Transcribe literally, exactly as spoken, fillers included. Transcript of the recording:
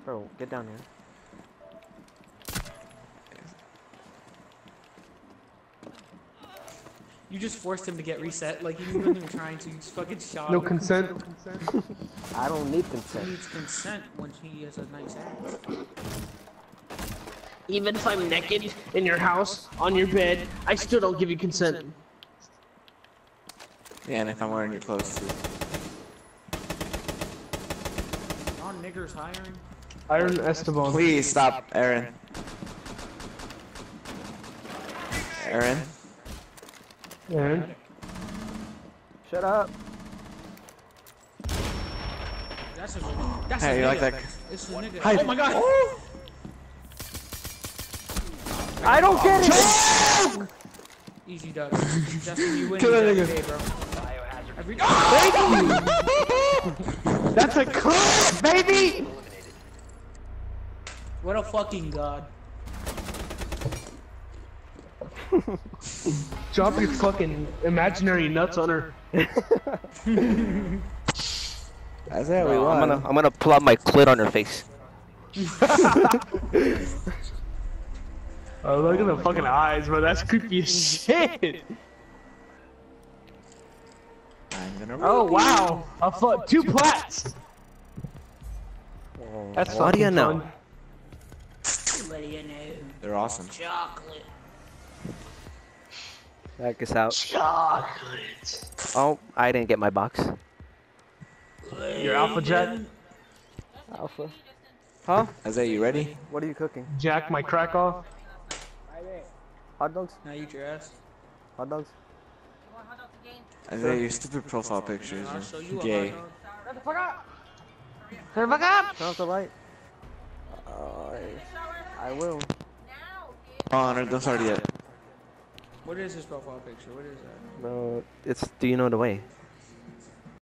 Bro, get down here. You just forced him to get reset, like he wasn't even trying to, you just fucking shot No him. consent. No consent. I don't need He consent. needs consent when he has a nice ass. Even if I'm naked in your house, on your bed, I still don't give you consent. Yeah, and if I'm wearing your clothes too. Non niggers hiring. Iron Esteban. Please stop, Aaron. Aaron? Aaron. Shut up. That's a that's Hey, a you nigga. like that? It's a nigga. Hi. Oh my god! I don't get it! Easy dub. Justin, you win Kill that every nigga. day, bro. Every day. That's a clit, baby! What a fucking god. Drop your fucking imaginary nuts on her. That's how we Bro, want. I'm gonna I'm gonna pull out my clit on her face. Oh, look at the fucking eyes, bro. That's creepy as shit. I'm gonna Oh wow, a fu two plats. That's What do you fucking know? fun. What do you know? They're awesome. Chocolate. Check us out. Chocolate. Oh, I didn't get my box. Your Alpha Jack. Alpha. Huh? Isaiah, you ready? What are you cooking? Jack my crack off. Hot dogs? Now eat your ass. Hot dogs? Isaiah, your stupid profile pictures I'll show you are a gay. hot dog. Shut the fuck up. Shut the fuck up. Turn off the light. Uh, I will. Oh, no, don't start yet. What is this profile picture? What is that? Bro, it's do you know the way?